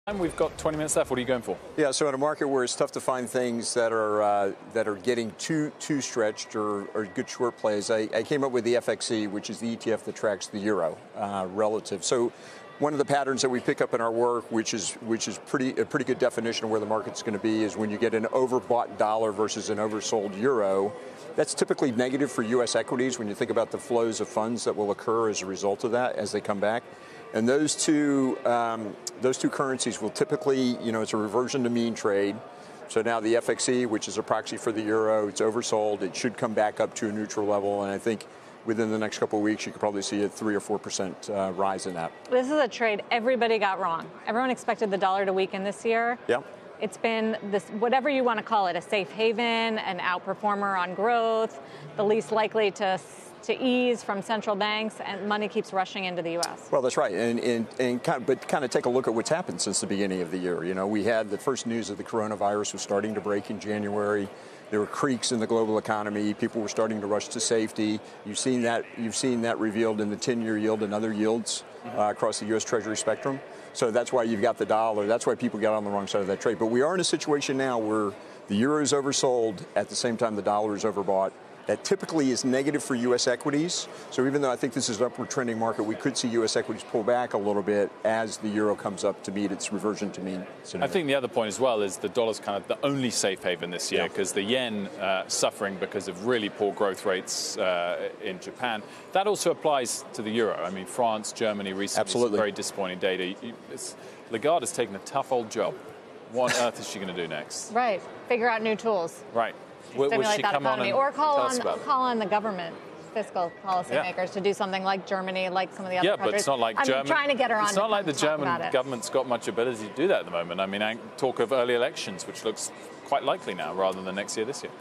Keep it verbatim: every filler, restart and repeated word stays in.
We've got twenty minutes left. What are you going for? Yeah, so in a market where it's tough to find things that are uh, that are getting too too stretched or, or good short plays, I, I came up with the F X E, which is the E T F that tracks the euro uh, relative. So one of the patterns that we pick up in our work, which is which is pretty a pretty good definition of where the market's going to be, is when you get an overbought dollar versus an oversold euro. That's typically negative for U S equities when you think about the flows of funds that will occur as a result of that as they come back. And those two, um, those two currencies will typically, you know, it's a reversion to mean trade. So now the F X E, which is a proxy for the euro, it's oversold. It should come back up to a neutral level. And I think within the next couple of weeks, you could probably see a three or four percent uh, rise in that. This is a trade everybody got wrong. Everyone expected the dollar to weaken this year. Yeah. It's been this, whatever you want to call it, a safe haven, an outperformer on growth, the least likely to to ease from central banks, and money keeps rushing into the U S. Well, that's right, and, and, and kind of, but kind of take a look at what's happened since the beginning of the year. You know, we had the first news of the coronavirus was starting to break in January. There were creaks in the global economy. People were starting to rush to safety. You've seen that. You've seen that revealed in the ten-year yield and other yields uh, across the U S Treasury spectrum. So that's why you've got the dollar. That's why people got on the wrong side of that trade. But we are in a situation now where the euro is oversold. At the same time, the dollar is overbought. That typically is negative for U S equities. So even though I think this is an upward trending market, we could see U S equities pull back a little bit as the euro comes up to meet its reversion to mean scenario. I think the other point as well is the dollar's kind of the only safe haven this year because yeah. the yen uh, suffering because of really poor growth rates uh, in Japan. That also applies to the euro. I mean, France, Germany recently, Absolutely. Some very disappointing data. It's, Lagarde has taken a tough old job. What on earth is she going to do next? Right. Figure out new tools. Right. Will, Stimulate will she that come economy, on and or call tell us on about it? call on the government, fiscal policymakers, yeah. to do something like Germany, like some of the other yeah, countries. but it's not like I'm German, trying to get her on. It's not like the German about government's got much ability to do that at the moment. I mean, talk of early elections, which looks quite likely now, rather than next year, this year.